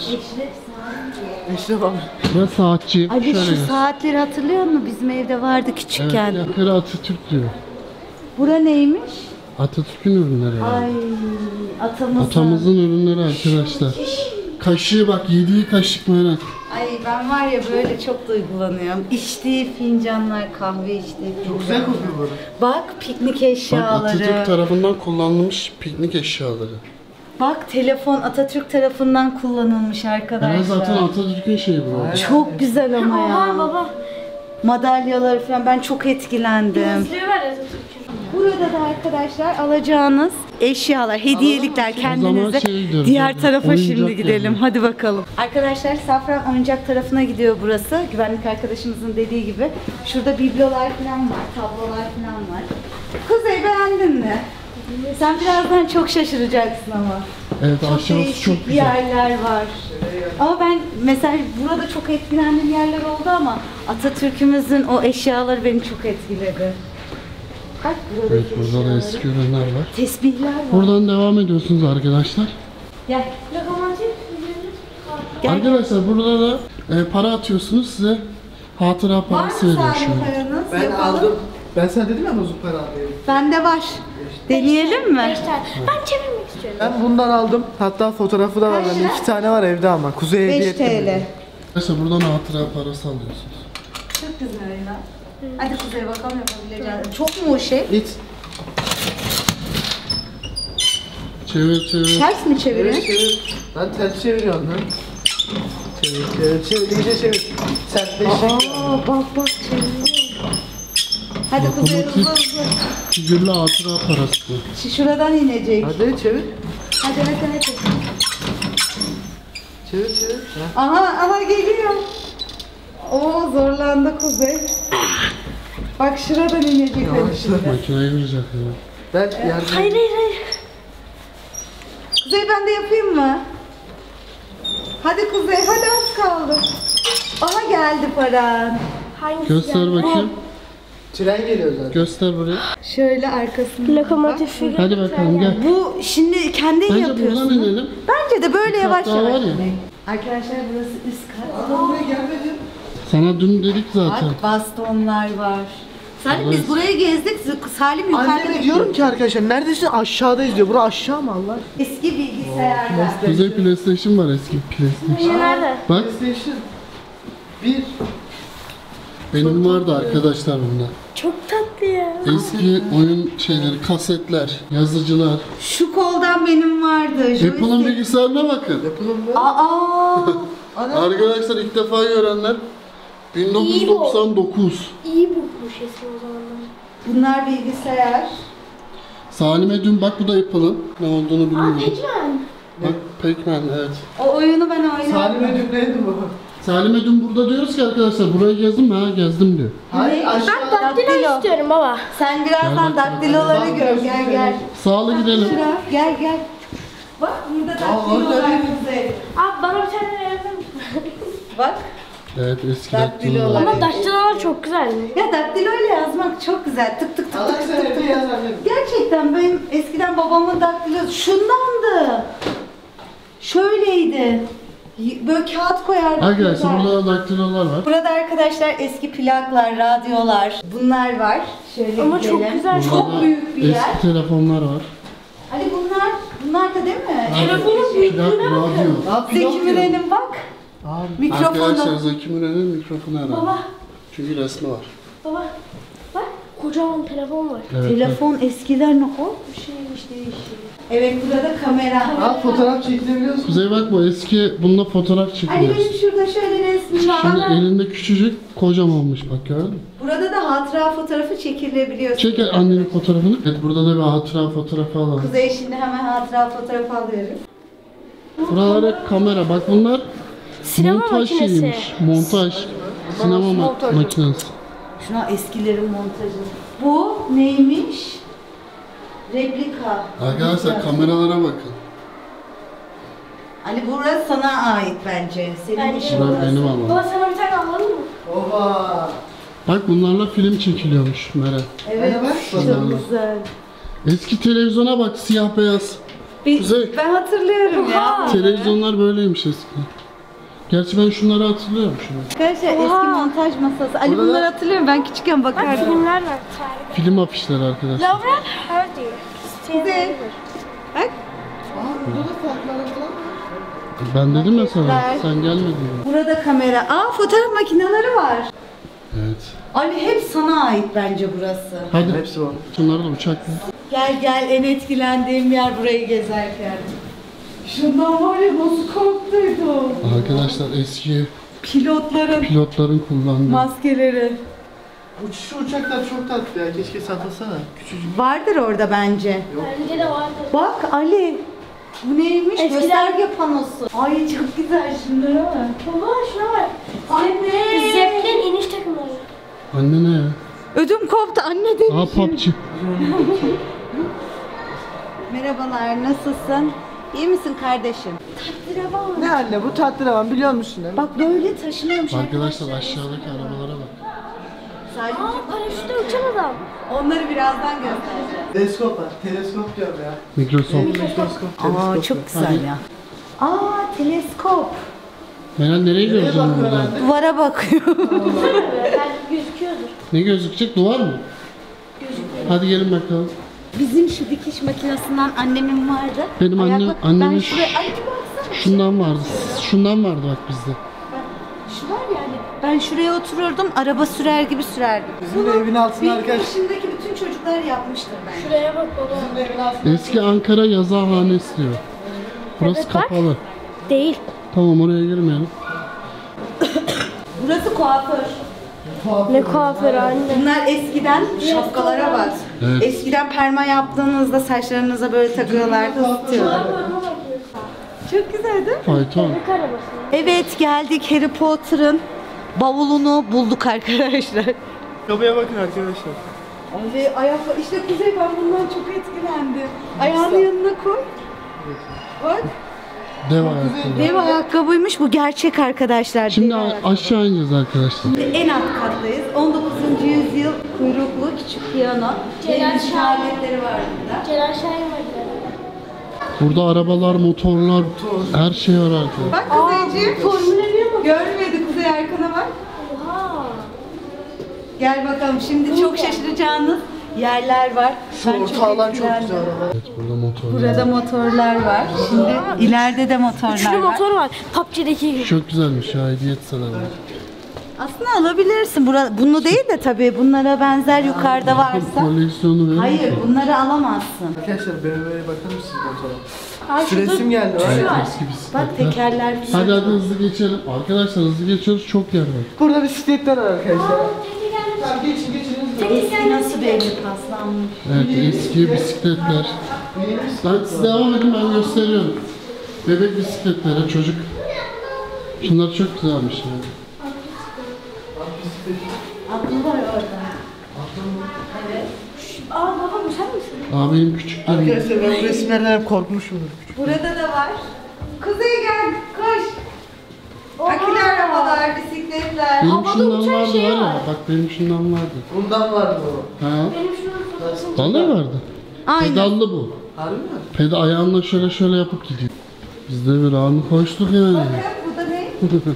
[SPEAKER 4] İşte bak.
[SPEAKER 2] Burası saatçi.
[SPEAKER 1] Ali
[SPEAKER 2] Şöyle
[SPEAKER 1] şu
[SPEAKER 2] gel.
[SPEAKER 1] saatleri hatırlıyor musun? Bizim evde vardı
[SPEAKER 2] Evet,
[SPEAKER 1] küçükken.
[SPEAKER 2] yakları Atatürk diyor.
[SPEAKER 1] Bura neymiş?
[SPEAKER 2] Atatürk'ün ürünleri yani.
[SPEAKER 1] Ay atamızın.
[SPEAKER 2] Atamızın ürünleri arkadaşlar. Kaşığı bak yediği kaşık merak.
[SPEAKER 1] Ay ben var ya böyle çok duygulanıyorum. İçtiği fincanlar, kahve içtiği fincanlar.
[SPEAKER 4] Güzel kokuyor böyle.
[SPEAKER 1] Bak piknik
[SPEAKER 2] Bak
[SPEAKER 1] eşyaları.
[SPEAKER 2] Atatürk tarafından kullanılmış piknik eşyaları.
[SPEAKER 1] Bak telefon Atatürk tarafından kullanılmış arkadaşlar.
[SPEAKER 2] Yani zaten Atatürk'ün şeyi bu.
[SPEAKER 1] Çok güzel ama
[SPEAKER 3] Oha
[SPEAKER 1] ya.
[SPEAKER 3] baba.
[SPEAKER 1] Madalyaları falan ben çok etkilendim.
[SPEAKER 3] Gözlüğü var Atatürk'ün.
[SPEAKER 1] Burada da arkadaşlar alacağınız eşyalar, hediyelikler kendinize.
[SPEAKER 2] şeye gidiyoruz,
[SPEAKER 1] Diğer
[SPEAKER 2] hadi.
[SPEAKER 1] tarafa
[SPEAKER 2] Oyuncak
[SPEAKER 1] şimdi gidelim.
[SPEAKER 2] yani.
[SPEAKER 1] Hadi bakalım. Arkadaşlar Safran oyuncak tarafına gidiyor burası. Güvenlik arkadaşımızın dediği gibi. Şurada biblolar falan var, tablolar falan var. Kuzey beğendin mi? Sen birazdan çok şaşıracaksın ama.
[SPEAKER 2] Evet
[SPEAKER 1] Çok
[SPEAKER 2] aşağısı
[SPEAKER 1] değişik
[SPEAKER 2] çok güzel.
[SPEAKER 1] yerler var. Ama ben mesela burada çok etkilendiğim yerler oldu ama Atatürk'ümüzün o eşyaları beni çok etkiledi. Bak buradaki
[SPEAKER 2] Evet burada da
[SPEAKER 1] eşyaları.
[SPEAKER 2] eski ürünler var.
[SPEAKER 1] Tesbihler var.
[SPEAKER 2] Buradan devam ediyorsunuz arkadaşlar.
[SPEAKER 1] Gel.
[SPEAKER 3] Lokomotif.
[SPEAKER 1] Gel.
[SPEAKER 2] Arkadaşlar burada da e, para atıyorsunuz, size hatıra
[SPEAKER 1] Var mı
[SPEAKER 2] parası veriyor
[SPEAKER 1] sahne
[SPEAKER 2] şu an.
[SPEAKER 1] paranız?
[SPEAKER 4] Ben
[SPEAKER 1] Yapalım.
[SPEAKER 4] aldım. Ben sana dedim ya bozuk para alayım.
[SPEAKER 1] Bende var. Deneyelim mi?
[SPEAKER 3] Beş tane. Ben çevirmek istiyorum.
[SPEAKER 4] Ben bundan aldım. Hatta fotoğrafı da var.
[SPEAKER 1] Kaç
[SPEAKER 4] Bende
[SPEAKER 1] lira?
[SPEAKER 4] iki tane var evde ama. Kuzey'e hediye
[SPEAKER 1] beş
[SPEAKER 4] ettim.
[SPEAKER 1] TL.
[SPEAKER 2] Arkadaşlar buradan hatıra parası alıyorsunuz.
[SPEAKER 1] Çok güzel ya. Hadi Kuzey bakalım yapabileceğiz. Çok mu o şey?
[SPEAKER 4] İt.
[SPEAKER 2] Çevir çevir.
[SPEAKER 1] Ters mi çeviriyorsun?
[SPEAKER 4] Çevir çevir. Ben ters çeviriyorum lan. Çevir çevir çevir. İyice çevir. Sertleşecek.
[SPEAKER 1] Aa bak bak çeviriyor. Hadi Kuzey hızlı
[SPEAKER 2] Lokomotif.
[SPEAKER 1] hızlı.
[SPEAKER 2] Figürlü hatıra parası.
[SPEAKER 1] Şu şuradan inecek.
[SPEAKER 4] Hadi çevir.
[SPEAKER 1] Hadi hadi hadi.
[SPEAKER 4] Çevir çevir. Heh.
[SPEAKER 1] Aha aha geliyor. Oo zorlandı Kuzey. Bak şuradan inecek hadi
[SPEAKER 4] Yavaşla.
[SPEAKER 1] şimdi.
[SPEAKER 2] Makineye girecek ya.
[SPEAKER 4] Ben yardım.
[SPEAKER 3] Hayır hayır hayır.
[SPEAKER 1] Kuzey ben de yapayım mı? Hadi Kuzey hadi az kaldı. Aha geldi paran.
[SPEAKER 3] Hangisi
[SPEAKER 2] Göster
[SPEAKER 3] geldi?
[SPEAKER 2] bakayım.
[SPEAKER 4] Tren geliyor zaten.
[SPEAKER 2] Göster buraya.
[SPEAKER 1] Şöyle arkasında.
[SPEAKER 3] Lokomotif figür.
[SPEAKER 2] Hadi bakalım gel.
[SPEAKER 1] Bu şimdi kendin
[SPEAKER 2] Bence buradan
[SPEAKER 1] yapıyorsun.
[SPEAKER 2] inelim.
[SPEAKER 1] Bence de böyle
[SPEAKER 2] Bir
[SPEAKER 1] yavaş
[SPEAKER 2] kat daha
[SPEAKER 1] yavaş.
[SPEAKER 2] var ya.
[SPEAKER 1] Arkadaşlar burası üst kat.
[SPEAKER 4] Ama buraya gelmedin.
[SPEAKER 2] Sana dün dedik zaten.
[SPEAKER 1] Bak bastonlar var. Salim biz burayı gezdik. Salim yukarıda.
[SPEAKER 4] Anneme diyorum ki arkadaşlar neredesin? Aşağıdayız diyor. Bura aşağı mı Allah?
[SPEAKER 1] Eski bilgisayarlar.
[SPEAKER 2] Kuzey PlayStation var, eski PlayStation.
[SPEAKER 3] Nerede?
[SPEAKER 2] Bak
[SPEAKER 4] PlayStation. Bir.
[SPEAKER 2] benim vardı arkadaşlar bunda.
[SPEAKER 3] Çok tatlı ya.
[SPEAKER 2] Eski oyun şeyleri, kasetler, yazıcılar.
[SPEAKER 1] Şu koldan benim vardı.
[SPEAKER 2] Apple'ın
[SPEAKER 1] joystick.
[SPEAKER 2] bilgisayarına bakın.
[SPEAKER 4] Yapalım mı?
[SPEAKER 1] Aa.
[SPEAKER 2] Arkadaşlar ilk defa görenler bin dokuz yüz doksan dokuz.
[SPEAKER 3] İyi bulmuş eski o zamanlar.
[SPEAKER 1] Bunlar bilgisayar.
[SPEAKER 2] Salim'e dün bak, bu da Apple'ın ne olduğunu
[SPEAKER 3] Aa
[SPEAKER 2] bilmiyorum.
[SPEAKER 3] Pac-Man.
[SPEAKER 2] Bak Pac-Man, evet.
[SPEAKER 1] O oyunu ben oynadım.
[SPEAKER 4] Salim ödüm neydi bu?
[SPEAKER 2] Salim'e dün burada diyoruz ki arkadaşlar burayı gezdim mi? Ha gezdim diyor.
[SPEAKER 4] Hayır
[SPEAKER 1] Ne?
[SPEAKER 4] aşağı.
[SPEAKER 3] Ben daktilo istiyorum baba.
[SPEAKER 1] Sen birazdan daktiloları gör. Gel gel.
[SPEAKER 2] Sağlı gidelim.
[SPEAKER 1] Şura, gel gel. Bak burada daktilolar güzel.
[SPEAKER 3] Abi bana bir tane verir misin?
[SPEAKER 1] Bak.
[SPEAKER 2] Evet eski
[SPEAKER 1] Daktilolar.
[SPEAKER 2] daktilolar.
[SPEAKER 3] Ama daktilolar çok güzel.
[SPEAKER 1] Ya daktiloyla yazmak çok güzel. Tık tık tık
[SPEAKER 4] Allah
[SPEAKER 1] tık
[SPEAKER 4] sen
[SPEAKER 1] tık
[SPEAKER 4] evde
[SPEAKER 1] tık.
[SPEAKER 4] yaz annem.
[SPEAKER 1] Gerçekten benim eskiden babamın daktilosu şundandı. Şöyleydi. Y- Böyle kağıt koyardık.
[SPEAKER 2] Arkadaşlar
[SPEAKER 1] güzel.
[SPEAKER 2] burada da daktilolar var.
[SPEAKER 1] Burada arkadaşlar eski plaklar, radyolar bunlar var. Şöyle
[SPEAKER 3] Ama
[SPEAKER 1] gidelim.
[SPEAKER 3] çok güzel.
[SPEAKER 1] Çok
[SPEAKER 2] Burada da
[SPEAKER 1] büyük bir yer.
[SPEAKER 2] eski telefonlar var.
[SPEAKER 1] Ali bunlar, bunlar da değil mi?
[SPEAKER 3] Telefonun büyüklüğüne
[SPEAKER 2] Plak,
[SPEAKER 3] bakın.
[SPEAKER 2] radyo.
[SPEAKER 4] Aa,
[SPEAKER 1] Zeki
[SPEAKER 4] Pinokyo.
[SPEAKER 1] Müren'in bak.
[SPEAKER 4] Abi.
[SPEAKER 2] Arkadaşlar
[SPEAKER 1] Mikrofonu.
[SPEAKER 2] Zeki Müren'in mikrofonu herhalde.
[SPEAKER 3] Baba.
[SPEAKER 2] Çünkü resmi var.
[SPEAKER 3] Baba. Bak kocaman telefon var.
[SPEAKER 2] Evet,
[SPEAKER 1] Telefon eskiler ne o? Bir şeymiş değişik. Evet burada da kamera.
[SPEAKER 4] Al fotoğraf çekilebiliyor musun?
[SPEAKER 2] Kuzey bak, bu eski, bununla fotoğraf
[SPEAKER 1] Ali
[SPEAKER 2] çekiliyoruz.
[SPEAKER 1] benim şurada şöyle resmim var.
[SPEAKER 2] Şimdi elinde küçücük, kocamanmış bak, gördün mü?
[SPEAKER 1] Burada da hatıra fotoğrafı çekilebiliyor.
[SPEAKER 2] Çek annenin fotoğrafını. Evet burada da bir hatıra fotoğrafı alalım.
[SPEAKER 1] Kuzey şimdi hemen hatıra fotoğrafı alıyorum.
[SPEAKER 2] Buralar hep kamera. Bak bunlar
[SPEAKER 3] Sinema
[SPEAKER 2] montaj
[SPEAKER 3] makinesi.
[SPEAKER 2] şeyiymiş. Montaj. Sinema ma-
[SPEAKER 1] montajı.
[SPEAKER 2] makinesi.
[SPEAKER 1] Şuna eskilerin montajı. Bu neymiş? Replika.
[SPEAKER 2] Arkadaşlar kameralara bakın.
[SPEAKER 1] Ali burası sana ait bence. Senin
[SPEAKER 3] Bence.
[SPEAKER 1] işin
[SPEAKER 2] Şurada
[SPEAKER 1] burası.
[SPEAKER 2] benim ama.
[SPEAKER 3] Baba sana bir tane alalım mı?
[SPEAKER 4] Oha.
[SPEAKER 2] Bak bunlarla film çekiliyormuş Meral.
[SPEAKER 1] Evet.
[SPEAKER 4] Hadi bak,
[SPEAKER 1] Çok
[SPEAKER 2] bakalım.
[SPEAKER 1] güzel.
[SPEAKER 2] Eski televizyona bak, siyah beyaz.
[SPEAKER 1] Bir-
[SPEAKER 2] Kuzey.
[SPEAKER 1] Ben hatırlıyorum ya.
[SPEAKER 2] Televizyonlar böyleymiş eskiden. Gerçi ben şunları hatırlıyorum şunu.
[SPEAKER 1] Arkadaşlar eski
[SPEAKER 3] Oha.
[SPEAKER 1] montaj masası. Ali
[SPEAKER 2] Burada da-
[SPEAKER 1] bunları hatırlıyorum. Ben küçükken
[SPEAKER 3] Bak
[SPEAKER 1] bakardım.
[SPEAKER 3] filmler var. Tarih.
[SPEAKER 2] Film afişleri arkadaşlar.
[SPEAKER 3] Laurel Hardy.
[SPEAKER 1] Güzel. Bak.
[SPEAKER 4] Aa burada da farklar falan var.
[SPEAKER 2] Ben dedim ya sana,
[SPEAKER 1] Ver.
[SPEAKER 2] sen gelmedin ya.
[SPEAKER 1] Burada kamera. Aa fotoğraf makineleri var.
[SPEAKER 2] Evet.
[SPEAKER 1] Ali hep sana ait bence burası.
[SPEAKER 2] Hadi.
[SPEAKER 4] Hepsi var.
[SPEAKER 2] Şunları da uçakla.
[SPEAKER 1] Gel gel en etkilendiğim yer burayı gezerken. Şundan var ya nasıl korktuydum.
[SPEAKER 2] Arkadaşlar eski
[SPEAKER 1] Pilotların
[SPEAKER 2] pilotların kullandığı.
[SPEAKER 1] maskeleri.
[SPEAKER 4] Uçuşu uçaklar çok tatlı ya. Keşke satılsana. Küçücük.
[SPEAKER 1] Vardır orada bence.
[SPEAKER 3] Bence de vardı.
[SPEAKER 1] Bak Ali. Bu neymiş?
[SPEAKER 3] Eskiden-
[SPEAKER 1] Gösterge panosu. Ay çok güzel şunlara bak.
[SPEAKER 3] Baba şuna bak.
[SPEAKER 1] Anne.
[SPEAKER 3] Zeppelin iniş takımları.
[SPEAKER 2] Anne ne ya?
[SPEAKER 1] Ödüm koptu anne demişim.
[SPEAKER 2] Aa P U B G.
[SPEAKER 1] Merhabalar, nasılsın? İyi misin kardeşim?
[SPEAKER 4] Ne anne bu tatlıravan biliyor musun? Anne?
[SPEAKER 1] Bak böyle taşınıyormuş.
[SPEAKER 2] Arkadaşlar aşağıdaki arabalara bak.
[SPEAKER 1] Sadece
[SPEAKER 3] Aa paraşütle uçan adam.
[SPEAKER 1] onları birazdan göstereceğim.
[SPEAKER 4] Teleskop var. Teleskop diyorum ya.
[SPEAKER 2] Microsoft.
[SPEAKER 4] Mikroskop.
[SPEAKER 1] Aa çok güzel ya. Aa teleskop.
[SPEAKER 2] Meral nereye göreceğim buradan?
[SPEAKER 1] Duvara bakıyor.
[SPEAKER 3] Belki gözüküyordur.
[SPEAKER 2] Ne gözükecek? Duvar mı? Hadi gelin bakalım.
[SPEAKER 1] Bizim şu dikiş makinesinden annemin vardı.
[SPEAKER 2] Benim annem-
[SPEAKER 1] Ayakla-
[SPEAKER 2] annemin
[SPEAKER 1] Ben
[SPEAKER 2] şu-
[SPEAKER 1] şuraya, ay bir baksana.
[SPEAKER 2] Şundan vardı. Şundan vardı bak bizde.
[SPEAKER 1] Şu var yani. Ben şuraya otururdum, araba sürer gibi sürerdim.
[SPEAKER 4] Bizim de evin altında
[SPEAKER 1] Benim
[SPEAKER 4] arkadaş.
[SPEAKER 1] yaşımdaki bütün çocuklar yapmıştır bence.
[SPEAKER 3] Şuraya bak baba.
[SPEAKER 4] Bizim de evin altında.
[SPEAKER 2] Eski Ankara yazıhanesi diyor. Burası
[SPEAKER 3] Evet, bak.
[SPEAKER 2] kapalı.
[SPEAKER 3] Değil.
[SPEAKER 2] Tamam oraya girmeyelim.
[SPEAKER 1] Burası kuaför.
[SPEAKER 3] Ne kuaförü anne.
[SPEAKER 1] Bunlar eskiden şapkalara bak.
[SPEAKER 2] Evet.
[SPEAKER 1] Eskiden perma yaptığınızda saçlarınıza böyle takıyorlardı, ısıtıyorlar. Çok güzel değil mi?
[SPEAKER 2] Fayton.
[SPEAKER 3] Bebek arabası.
[SPEAKER 1] Evet geldik Harry Potter'ın bavulunu bulduk arkadaşlar.
[SPEAKER 4] Kapıya bakın arkadaşlar.
[SPEAKER 1] Ve ayakla işte Kuzey ben bundan çok etkilendim. Ayağını yanına koy. Bak.
[SPEAKER 2] Dev ayakkabı.
[SPEAKER 1] Dev ayakkabıymış bu gerçek arkadaşlar.
[SPEAKER 2] Şimdi
[SPEAKER 1] dev
[SPEAKER 2] a-
[SPEAKER 1] ayakkabı.
[SPEAKER 2] aşağı ineceğiz arkadaşlar.
[SPEAKER 1] Şimdi en alt kattayız. on dokuzuncu yüzyıl kuyruklu küçük piyano.
[SPEAKER 3] Celal
[SPEAKER 1] Müzik
[SPEAKER 3] Şahin.
[SPEAKER 1] aletleri var burada.
[SPEAKER 3] Celal Şahin var.
[SPEAKER 2] Burada arabalar, motorlar, her şey var arkadaşlar.
[SPEAKER 1] Bak Kuzeyciğim.
[SPEAKER 3] Formüle bir mi?
[SPEAKER 1] Görmedi Kuzey arkana bak.
[SPEAKER 3] Oha.
[SPEAKER 1] Gel bakalım şimdi çok şaşıracağınız yerler var.
[SPEAKER 4] Şu
[SPEAKER 1] Ben çok
[SPEAKER 4] orta alan çok
[SPEAKER 1] etkilendim.
[SPEAKER 4] güzel araba.
[SPEAKER 2] Evet burada motorlar.
[SPEAKER 1] Burada motorlar var. Şimdi ileride de motorlar
[SPEAKER 3] Üçlü
[SPEAKER 1] var.
[SPEAKER 3] motor var. P U B G'deki gibi.
[SPEAKER 2] Çok güzelmiş ya hediye etseler.
[SPEAKER 1] Aslında alabilirsin. Bura, bunu değil de tabii bunlara benzer yukarıda varsa.
[SPEAKER 2] Koleksiyonu verir
[SPEAKER 1] Hayır
[SPEAKER 2] misin?
[SPEAKER 1] bunları alamazsın.
[SPEAKER 4] Arkadaşlar B M W'ye bakar mısınız motora?
[SPEAKER 3] Aa, şurada
[SPEAKER 4] Süresim geldi var
[SPEAKER 2] Evet,
[SPEAKER 4] ya.
[SPEAKER 2] eski bisikletler.
[SPEAKER 1] Bak tekerler falan.
[SPEAKER 2] Hadi hadi hızlı geçelim. Arkadaşlar hızlı geçiyoruz çok yer var.
[SPEAKER 4] Burada bisikletler var arkadaşlar. Tamam geçin geçin hızlı.
[SPEAKER 1] Eski nasıl belli paslanmış.
[SPEAKER 2] Evet eski bisikletler. Ben siz devam edin ben gösteriyorum. Bebek bisikletleri çocuk. Şunlar çok güzelmiş ya.
[SPEAKER 1] Aklı var orada.
[SPEAKER 3] Aa baba bu sen misin?
[SPEAKER 2] Aa benim küçüklerim.
[SPEAKER 4] Arkadaşlar ben bu resimlerden hep korkmuşumdur.
[SPEAKER 1] Burada da var. Kuzey gel koş. Akülü arabalar, bisikletler.
[SPEAKER 2] Benim
[SPEAKER 3] Havada
[SPEAKER 2] şundan
[SPEAKER 3] uçan
[SPEAKER 2] vardı
[SPEAKER 3] şey
[SPEAKER 2] var ya.
[SPEAKER 3] var.
[SPEAKER 2] Bak benim şundan vardı.
[SPEAKER 4] Bundan vardı o.
[SPEAKER 2] Ha?
[SPEAKER 3] Benim şunun fotoğrafını.
[SPEAKER 2] Bana da vardı.
[SPEAKER 1] Aynen.
[SPEAKER 2] Pedallı bu.
[SPEAKER 4] Harbi mi?
[SPEAKER 2] Peda ayağınla şöyle şöyle yapıp gidiyor. Biz de bir anı koştuk yani.
[SPEAKER 1] Bakın bu da ne?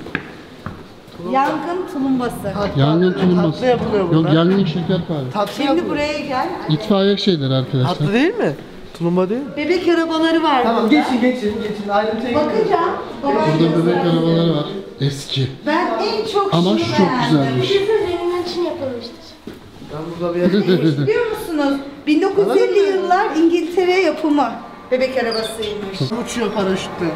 [SPEAKER 1] Yangın tulumbası.
[SPEAKER 2] Yangın tulumması.
[SPEAKER 4] Tatlı yapılıyor
[SPEAKER 2] Yok
[SPEAKER 4] burada.
[SPEAKER 2] yangın şekerpare.
[SPEAKER 4] Tatlı
[SPEAKER 1] Şimdi
[SPEAKER 4] yapılıyor.
[SPEAKER 1] buraya gel.
[SPEAKER 2] İtfaiye şeyleri arkadaşlar.
[SPEAKER 4] Tatlı değil mi? Tulumba değil mi?
[SPEAKER 1] Bebek arabaları var
[SPEAKER 4] Tamam
[SPEAKER 1] burada.
[SPEAKER 4] geçin geçin geçin. Ayrıntıya gidiyoruz.
[SPEAKER 1] Bakacağım. Babam
[SPEAKER 2] Burada bebek
[SPEAKER 1] gösteriyor.
[SPEAKER 2] arabaları var. Eski.
[SPEAKER 1] Ben en çok
[SPEAKER 2] Ama
[SPEAKER 1] şunu
[SPEAKER 2] şu çok
[SPEAKER 1] beğendim.
[SPEAKER 2] güzelmiş.
[SPEAKER 3] Bizim zenginin için yapılmıştır.
[SPEAKER 4] Ben burada bir yere
[SPEAKER 1] Biliyor musunuz? bin dokuz yüz elli yıllar İngiltere yapımı bebek arabasıymış.
[SPEAKER 4] uçuyor paraşütle.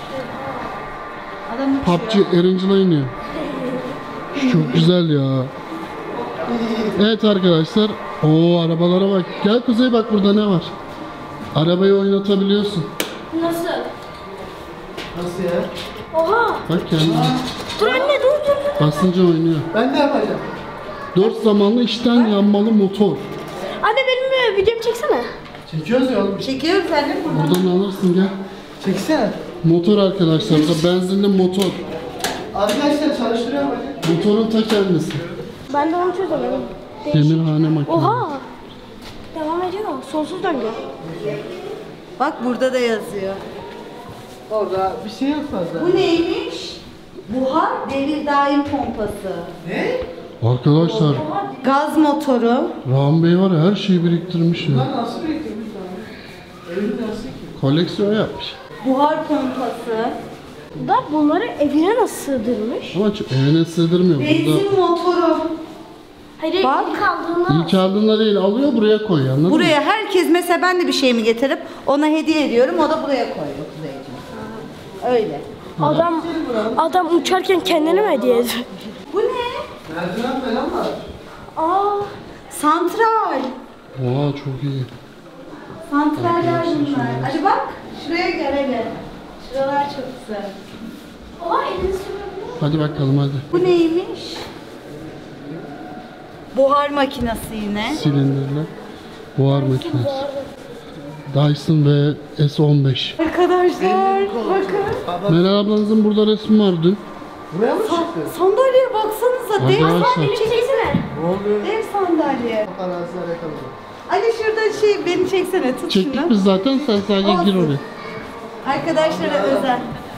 [SPEAKER 1] Adam
[SPEAKER 2] P U
[SPEAKER 1] uçuyor.
[SPEAKER 2] B G Erangel'a iniyor. Şu çok güzel ya. Evet arkadaşlar. Oo arabalara bak. Gel Kuzey bak burada ne var. Arabayı oynatabiliyorsun.
[SPEAKER 3] Nasıl?
[SPEAKER 4] Nasıl ya?
[SPEAKER 3] Oha.
[SPEAKER 2] Bak kendine.
[SPEAKER 3] Dur anne dur dur dur.
[SPEAKER 2] Basınca oynuyor.
[SPEAKER 4] Ben de yapacağım.
[SPEAKER 2] Dört zamanlı içten yanmalı motor.
[SPEAKER 3] Anne benim bir videomu çeksene.
[SPEAKER 4] Çekiyoruz ya oğlum.
[SPEAKER 1] Çekiyoruz anne buradan.
[SPEAKER 2] Buradan alırsın gel.
[SPEAKER 4] Çeksene.
[SPEAKER 2] Motor arkadaşlar. Burada benzinli motor.
[SPEAKER 4] Arkadaşlar çalıştırıyor mu?
[SPEAKER 2] Motorun ta kendisi.
[SPEAKER 3] Ben de onu çözemedim.
[SPEAKER 2] Demirhane makine.
[SPEAKER 3] Oha. Devam ediyor. Sonsuz döngü.
[SPEAKER 1] Bak burada da yazıyor.
[SPEAKER 4] Orada bir şey yok fazla.
[SPEAKER 1] Bu neymiş? Buhar devir daim pompası.
[SPEAKER 4] Ne?
[SPEAKER 2] Arkadaşlar
[SPEAKER 1] Gaz motoru.
[SPEAKER 2] Rahmi Bey var ya her şeyi biriktirmiş ya.
[SPEAKER 4] Lan nasıl bekliyormuş lan? Evde nasıl ki?
[SPEAKER 2] Koleksiyon yapmış.
[SPEAKER 1] Buhar pompası.
[SPEAKER 3] Da bunları evine nasıl sığdırmış?
[SPEAKER 2] Ama çok evine sığdırmıyor. Burada
[SPEAKER 1] Benzin motoru.
[SPEAKER 3] Hayır
[SPEAKER 1] Bak.
[SPEAKER 3] ilk aldığında
[SPEAKER 2] ilk aldığında değil alıyor buraya koyuyor anladın mı?
[SPEAKER 1] Buraya herkes mesela ben de bir şeyimi getirip ona hediye ediyorum. O da buraya koyuyor Kuzeyciğim. Öyle.
[SPEAKER 3] adam adam uçarken kendine mi hediye ediyor?
[SPEAKER 1] Bu ne?
[SPEAKER 4] Merdiven falan var.
[SPEAKER 3] Aa,
[SPEAKER 1] Santral.
[SPEAKER 2] Oha çok iyi.
[SPEAKER 1] Santraller bunlar. Hadi bak. Şuraya gel hele. Şuralar çok güzel.
[SPEAKER 3] oha elini sürüyor.
[SPEAKER 2] Hadi bakalım hadi.
[SPEAKER 1] Bu neymiş? Buhar makinesi yine.
[SPEAKER 2] Silindirli buhar makinesi. Dyson ve S on beş.
[SPEAKER 1] Arkadaşlar bakın.
[SPEAKER 2] Meral ablanızın burada resmi var dün.
[SPEAKER 4] Buraya mı çıktı?
[SPEAKER 1] Sandalyeye baksanıza. Dev
[SPEAKER 2] Arkadaşlar.
[SPEAKER 1] sandalye çeksene.
[SPEAKER 4] Ne oluyor?
[SPEAKER 1] Dev sandalye.
[SPEAKER 4] Paparazziler yakaladı.
[SPEAKER 1] Ali şurada şey beni çeksene, tut
[SPEAKER 2] Çektik
[SPEAKER 1] şunu.
[SPEAKER 2] biz zaten, sen sadece gir
[SPEAKER 1] Olsun.
[SPEAKER 2] oraya.
[SPEAKER 1] Arkadaşlara özel.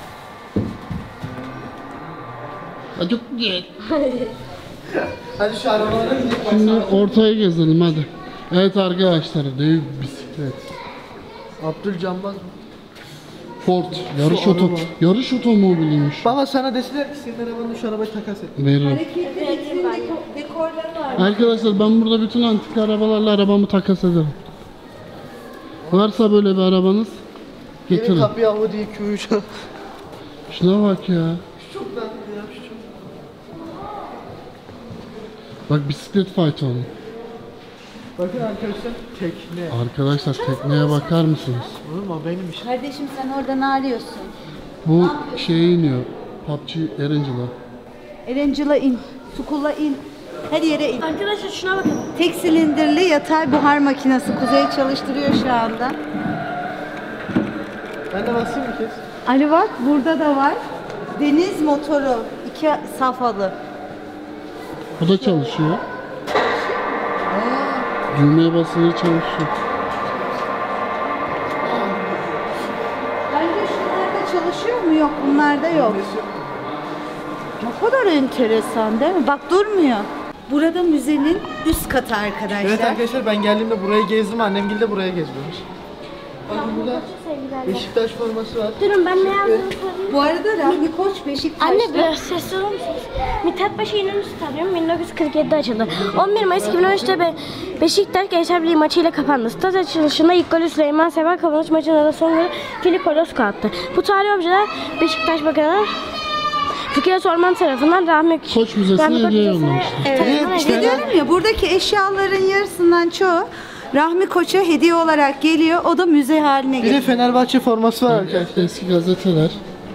[SPEAKER 2] Ha, çok güzel.
[SPEAKER 4] Hadi şu arabalara gidelim.
[SPEAKER 2] Şimdi ortaya gezelim hadi. Evet arkadaşlar, dev bisiklet.
[SPEAKER 4] Abdülcanbaz mı?
[SPEAKER 2] Ford yarış
[SPEAKER 4] Şu
[SPEAKER 2] oto
[SPEAKER 4] araba.
[SPEAKER 2] yarış otomobiliymiş.
[SPEAKER 4] Baba sana deseler ki senin arabanın şu arabayı takas et.
[SPEAKER 2] Veririm.
[SPEAKER 1] Hareketli vitrin deko- dekorları var.
[SPEAKER 2] Arkadaşlar ben burada bütün antik arabalarla arabamı takas ederim. Varsa böyle bir arabanız
[SPEAKER 4] Yeni
[SPEAKER 2] getirin.
[SPEAKER 4] kapıya Audi Q üç.
[SPEAKER 2] Şuna bak ya.
[SPEAKER 4] Çok tatlı ya şu çok.
[SPEAKER 2] Bak bisiklet faytonu.
[SPEAKER 4] Bakın arkadaşlar tekne.
[SPEAKER 2] Arkadaşlar tekneye bakar mısınız?
[SPEAKER 4] Oğlum o benim işim.
[SPEAKER 1] Kardeşim sen orada ne arıyorsun?
[SPEAKER 2] Bu şeye iniyor. P U B G Erangel'a.
[SPEAKER 1] Erencil'a in, Sukula in, her yere in.
[SPEAKER 3] Arkadaşlar şuna bakın.
[SPEAKER 1] Tek silindirli yatay buhar makinesi. Kuzey çalıştırıyor şu anda.
[SPEAKER 4] Ben de basayım bir kez.
[SPEAKER 1] Ali bak burada da var. Deniz motoru. iki safhalı.
[SPEAKER 2] O da çalışıyor. Düğmeye basınca çalışıyor.
[SPEAKER 1] Bence şunlarda çalışıyor mu? Yok, bunlarda yok. Ne kadar enteresan değil mi? Bak durmuyor. Burada müzenin üst katı arkadaşlar.
[SPEAKER 4] Evet arkadaşlar ben geldiğimde burayı gezdim. Annemgil de buraya gezmiş. Bakın burada Beşiktaş forması var.
[SPEAKER 3] Durun ben ne yazdığımı söyleyeyim.
[SPEAKER 1] Bu arada Rahmi Koç Beşiktaş'ta.
[SPEAKER 3] Anne biraz sesli olur musunuz? Mithat Paşa İnönü Stadyumu bin dokuz yüz kırk yedi'de açıldı. on bir Mayıs iki bin on üç'te Be Beşiktaş Gençler Birliği maçıyla kapandı. Stat açılışında ilk golü Süleyman Sever, kapanış maçında da son golü Filip Orozco attı. Bu tarihi objeler Beşiktaş Bakanı Fikret Orman tarafından Rahmi
[SPEAKER 2] Koç Müzesi'ne
[SPEAKER 3] Rahmi Koç
[SPEAKER 2] hediye
[SPEAKER 3] Müzesi'ne
[SPEAKER 2] yollamışlar.
[SPEAKER 3] tarafından
[SPEAKER 1] Evet,
[SPEAKER 3] hediye
[SPEAKER 1] işte diyorum ya, buradaki eşyaların yarısından çoğu Rahmi Koç'a hediye olarak geliyor. O da müze haline
[SPEAKER 4] Bir de
[SPEAKER 1] geliyor.
[SPEAKER 4] Fenerbahçe forması var arkadaşlar.
[SPEAKER 2] Eski gazeteler.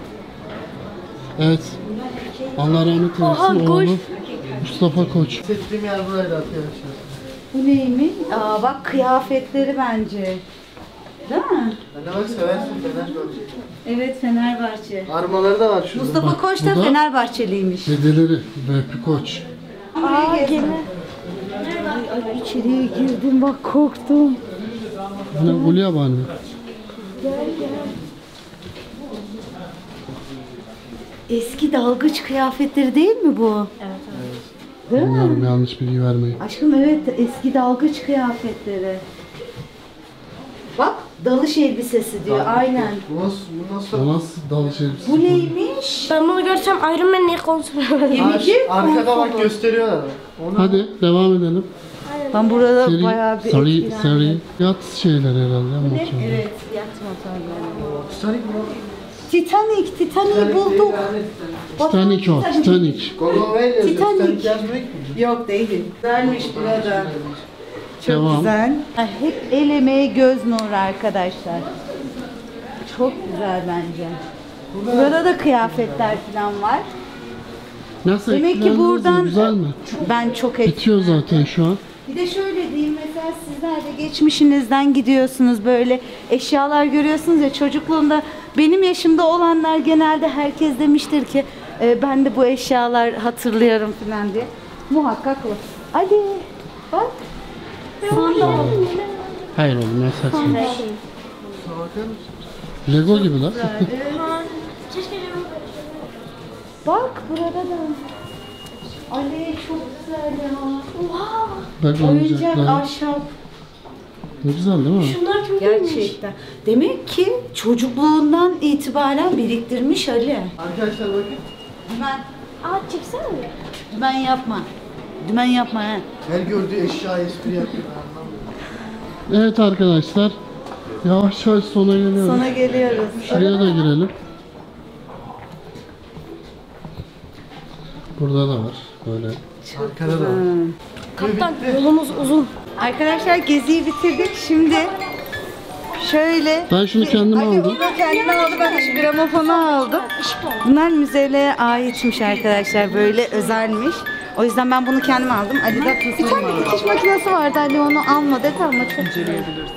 [SPEAKER 2] Evet. Allah rahmet
[SPEAKER 3] Oha,
[SPEAKER 2] eylesin.
[SPEAKER 3] golf.
[SPEAKER 2] Oğlu Mustafa Koç.
[SPEAKER 4] Seçtiğim yer buraydı arkadaşlar.
[SPEAKER 1] Bu neymiş? Aa bak kıyafetleri bence. Değil mi?
[SPEAKER 4] Anne bak seversin Fenerbahçe.
[SPEAKER 1] Evet, Fenerbahçe.
[SPEAKER 4] Armaları da var şurada.
[SPEAKER 1] Mustafa Koç da
[SPEAKER 2] bu da-
[SPEAKER 1] Fenerbahçeliymiş.
[SPEAKER 2] Dedeleri Vehbi Koç.
[SPEAKER 3] Aa gene.
[SPEAKER 1] Ay, içeriye girdim bak, korktum.
[SPEAKER 2] Ne Gulyabani.
[SPEAKER 1] Eski dalgıç kıyafetleri değil mi bu? Değil mi?
[SPEAKER 2] Bilmiyorum, yanlış bilgi vermeyin.
[SPEAKER 1] Aşkım evet, eski dalgıç kıyafetleri. Bak, dalış elbisesi diyor, aynen.
[SPEAKER 4] Bu nasıl? Bu nasıl?
[SPEAKER 2] O nasıl dalış elbisesi?
[SPEAKER 1] Bu neymiş?
[SPEAKER 3] Ben bunu görsem Iron Man niye konuşmuyor?
[SPEAKER 1] Gemici
[SPEAKER 4] Arkada bak
[SPEAKER 1] konforu.
[SPEAKER 4] gösteriyorlar. Onu
[SPEAKER 2] Hadi devam edelim.
[SPEAKER 1] Ben burada
[SPEAKER 2] Seri,
[SPEAKER 1] bayağı bir
[SPEAKER 2] seri,
[SPEAKER 1] etkilendim.
[SPEAKER 2] seri yat şeyler herhalde. motor.
[SPEAKER 1] Evet, yat motorları.
[SPEAKER 4] Titanic mi?
[SPEAKER 1] Titanic, Titanic'i bulduk.
[SPEAKER 2] Titanic o, Titanic.
[SPEAKER 4] Gogo Way yazıyor.
[SPEAKER 1] Titanic.
[SPEAKER 4] Titanic yazmıyor ki.
[SPEAKER 1] Yok değil. Güzelmiş burada. Çok
[SPEAKER 2] Devam.
[SPEAKER 1] güzel. Ha, hep el emeği, göz nuru arkadaşlar. Çok güzel bence. Burada da kıyafetler falan var.
[SPEAKER 2] Nasıl?
[SPEAKER 1] Demek ki
[SPEAKER 2] etkilendiniz mi?
[SPEAKER 1] buradan
[SPEAKER 2] Güzel mi?
[SPEAKER 1] ben çok et.
[SPEAKER 2] Bitiyor zaten şu an.
[SPEAKER 1] Bir de şöyle diyeyim, mesela sizler de geçmişinizden gidiyorsunuz, böyle eşyalar görüyorsunuz ya, çocukluğunda benim yaşımda olanlar genelde herkes demiştir ki e, ben de bu eşyalar hatırlıyorum falan diye. Muhakkak o. Hadi bak. Sandal.
[SPEAKER 2] Hayır oğlum, ne saçma.
[SPEAKER 4] Bakar mısın?
[SPEAKER 2] Lego gibi lan.
[SPEAKER 1] Bak burada da. Ali çok güzel ya. Oha.
[SPEAKER 2] Bak
[SPEAKER 1] Oyuncak
[SPEAKER 2] oyuncaklar.
[SPEAKER 1] ahşap.
[SPEAKER 2] Ne güzel değil mi?
[SPEAKER 3] Bunlar çok iyiymiş.
[SPEAKER 1] Gerçekten. Demek ki çocukluğundan itibaren biriktirmiş Ali.
[SPEAKER 4] Arkadaşlar bakın.
[SPEAKER 1] Dümen,
[SPEAKER 3] Aa çeksene mi?
[SPEAKER 1] dümen yapma. Dümen yapma he.
[SPEAKER 4] Her gördüğü eşya espri yapıyor.
[SPEAKER 2] Evet arkadaşlar. Yavaş yavaş sona geliyoruz.
[SPEAKER 1] Sona geliyoruz.
[SPEAKER 2] Şuraya da girelim. Burada da var böyle.
[SPEAKER 4] Arkada da var.
[SPEAKER 3] Kaptan yolumuz uzun.
[SPEAKER 1] Arkadaşlar geziyi bitirdik. Şimdi şöyle.
[SPEAKER 2] Ben şunu kendim
[SPEAKER 1] Ali
[SPEAKER 2] aldım.
[SPEAKER 1] onu kendine aldı. Ben de şu gramofonu aldım. Bunlar müzelere aitmiş arkadaşlar. Böyle özelmiş. O yüzden ben bunu kendim aldım. Ali de bir tane dikiş makinesi vardı. Ali onu alma dedi ama çok
[SPEAKER 4] İnceleyebilirsin.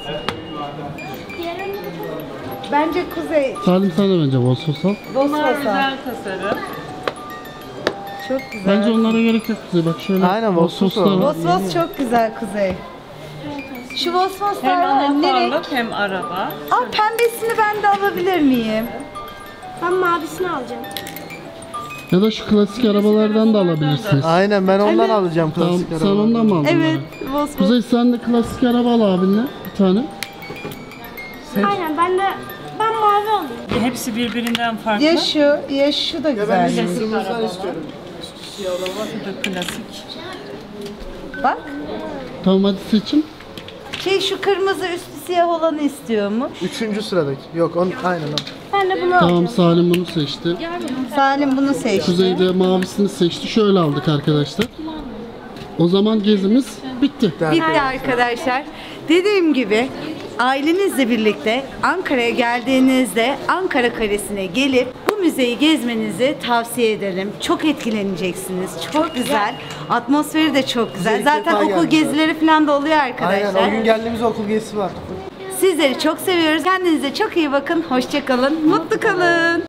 [SPEAKER 1] Bence Kuzey
[SPEAKER 2] Salim sen de bence Vosvos al.
[SPEAKER 5] Bunlar
[SPEAKER 1] Vosvos'a.
[SPEAKER 5] güzel tasarım.
[SPEAKER 1] Çok güzel.
[SPEAKER 2] Bence onlara gerek yok Kuzey. Bak şöyle
[SPEAKER 4] Aynen, Vosvos
[SPEAKER 2] Vosvoslar
[SPEAKER 4] al.
[SPEAKER 2] var.
[SPEAKER 1] Vosvos çok güzel Kuzey. Şu
[SPEAKER 5] Hem
[SPEAKER 1] Vosvoslar var. Ne renk?
[SPEAKER 5] anahtarlık hem araba.
[SPEAKER 1] Aa, pembesini ben de alabilir miyim?
[SPEAKER 3] Ben mavisini alacağım.
[SPEAKER 2] Ya da şu klasik arabalardan da alabilirsiniz.
[SPEAKER 4] Aynen, ben ondan alacağım
[SPEAKER 2] Tamam,
[SPEAKER 4] klasik
[SPEAKER 2] sen
[SPEAKER 4] arabaları.
[SPEAKER 2] ondan mı aldın?
[SPEAKER 1] Evet,
[SPEAKER 2] yani?
[SPEAKER 1] Vosvos.
[SPEAKER 2] Kuzey sen de klasik araba al abinle bir tane.
[SPEAKER 3] Aynen ben de ben mavi alayım.
[SPEAKER 5] Hepsi birbirinden farklı.
[SPEAKER 1] Ya şu, ya şu da
[SPEAKER 4] Ya ben
[SPEAKER 1] güzel.
[SPEAKER 4] bir
[SPEAKER 5] Klasik
[SPEAKER 4] kırmızıdan
[SPEAKER 5] arabalar.
[SPEAKER 4] istiyorum. Siyah olan var.
[SPEAKER 5] Bu da klasik.
[SPEAKER 1] Bak.
[SPEAKER 2] Tamam hadi seçin.
[SPEAKER 1] Şey şu kırmızı üstü siyah olanı istiyormuş.
[SPEAKER 4] Üçüncü sıradaki. Yok, on, aynen o.
[SPEAKER 3] Ben de bunu
[SPEAKER 2] Tamam
[SPEAKER 3] alacağım.
[SPEAKER 2] Salim bunu seçti.
[SPEAKER 1] Salim bunu seçti.
[SPEAKER 2] Kuzey de mavisini seçti. Şöyle aldık arkadaşlar. O zaman gezimiz bitti.
[SPEAKER 1] Bitti arkadaşlar. Dediğim gibi ailenizle birlikte Ankara'ya geldiğinizde Ankara Kalesi'ne gelip bu müzeyi gezmenizi tavsiye ederim. Çok etkileneceksiniz. Çok, güzel. Atmosferi de çok güzel.
[SPEAKER 4] ilk
[SPEAKER 1] Zaten
[SPEAKER 4] defa
[SPEAKER 1] okul
[SPEAKER 4] geldik
[SPEAKER 1] gezileri falan da oluyor arkadaşlar.
[SPEAKER 4] Aynen, o gün geldiğimiz okul gezisi var.
[SPEAKER 1] Sizleri çok seviyoruz. Kendinize çok iyi bakın. Hoşça kalın. Mutlu kalın.